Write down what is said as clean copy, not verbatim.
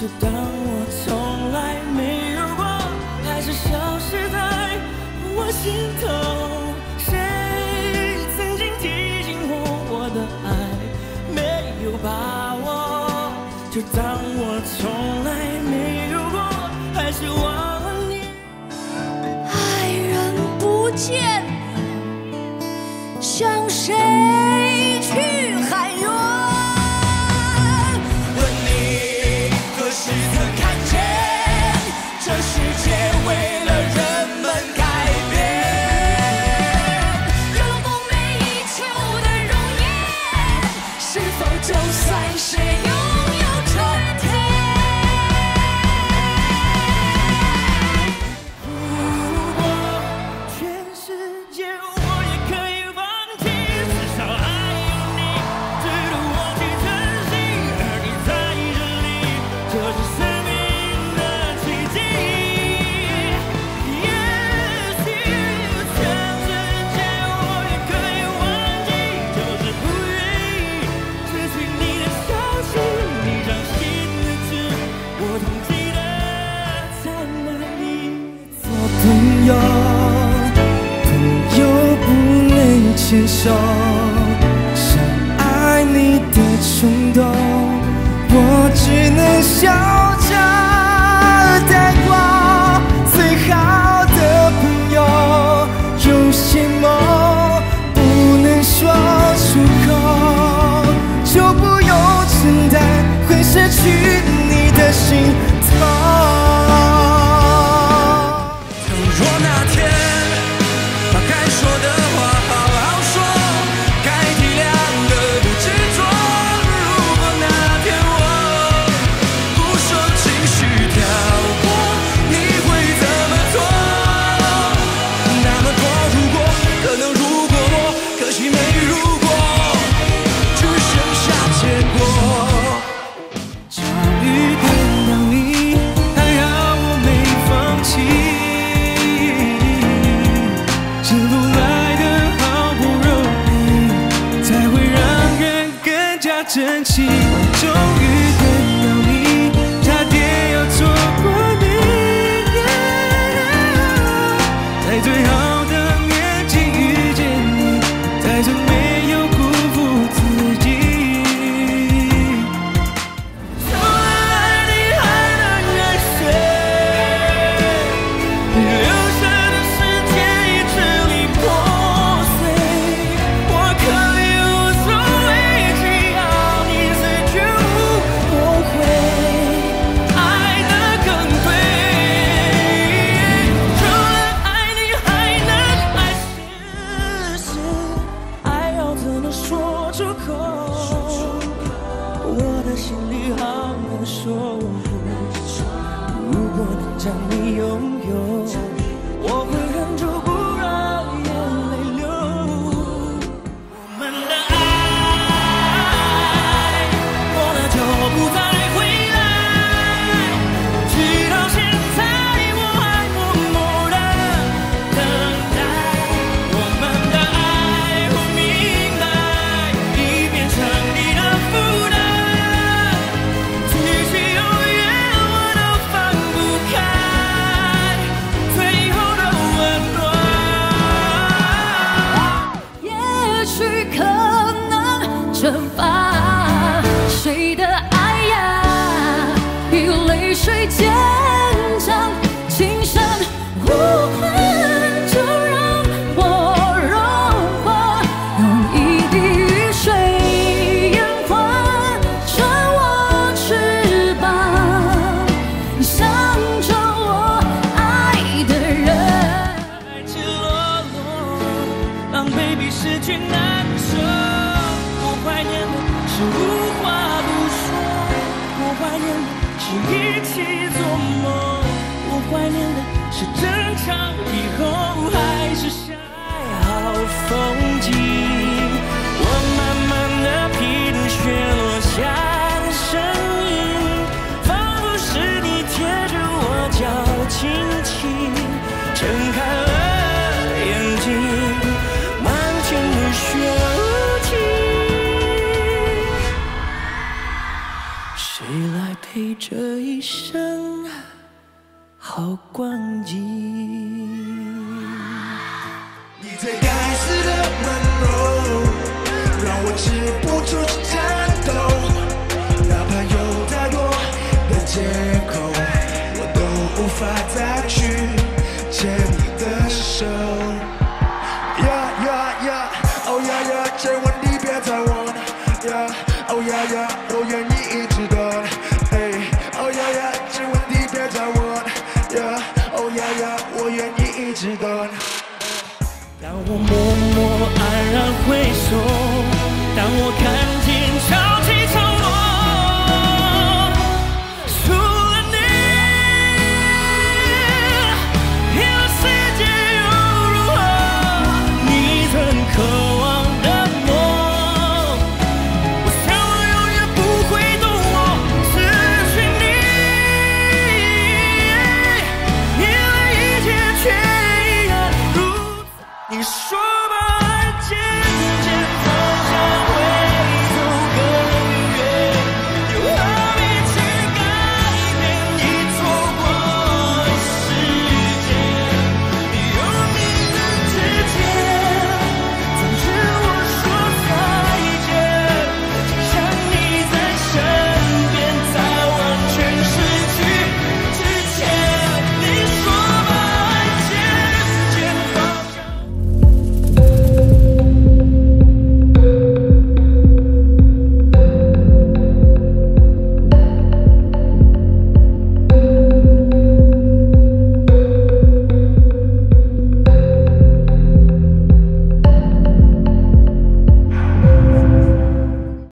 就当我从来没有过，还是消失在我心头。谁曾经提醒我的爱没有把握，就当我从来没有过，还是忘了你。 爱人不见，向谁去喊冤？ 问你何时曾看见，这世界为了人们改变？ 如梦寐以求的容颜，是否就算是拥有春天？ 如果全世界我也可以放弃，至少还有你值得我去珍惜，而你在这里，这是生命的奇迹。也许全世界我也可以忘记，就是不愿意失去你的消息。你掌心的痣，我统计的在哪里？做朋友，朋友不能牵手，想爱你的冲动，我只能笑着带过。最好的朋友，有些梦不能说出口，就不用承担会失去你的心痛。若那天把该说的话好好说，该体谅的不执着。如果那天我不受情绪挑拨，你会怎么做？那么多如果，可能如果我，可惜没如果，只剩下结果。终于等到你，还好我没放弃。这路来的好不容易，才会让人更加珍惜。终于等到你，差点要错过你，在最好的年纪遇见你，才算没有辜负自己。除了爱你还能爱谁？留下的世界已支离破碎，我可以无所谓，只要你随绝无后悔，爱得更对。除了爱你还能爱谁？爱要怎么说出口？我的心里好难受。如果能将你拥有，我会忍住不让眼泪流。我们的爱过了就不再回来，直到现在我还默默的等待。我们的爱我明白，已变成你的负担，继续永远我都放不开最后的温暖。 也许可能蒸发谁的爱呀，以泪水见证今生无憾，就让我融化，用一滴雨水延缓，穿我翅膀，向着我爱的人。 爱赤裸裸，让 baby 失去难受。我怀念的是无话不说，我怀念的是一起做梦，我怀念的是争吵以后还是相爱好风景。我慢慢的品雪落下的声音，仿佛是你贴着我脚轻轻睁开了眼睛，满天的。 的雪无情，我慢慢的品雪落下的声音，仿佛是你贴着我脚轻轻睁开了眼睛，满天的雪无情。 也许可能蒸发谁的爱呀，以泪水见证今生无憾，就让我融化，用一滴雨水延缓，穿我翅膀，向着我爱的人。爱赤裸裸，让 baby 失去难受。我怀念的是无话不说，我怀念的是一起做梦，我怀念的是争吵以后还是相爱好风景。我慢慢的品雪落下的声音，仿佛是你贴着我脚轻轻睁开了眼睛，满天的雪无情。 谁来陪这一生好光景？ 你最该死的温柔，让我止不住。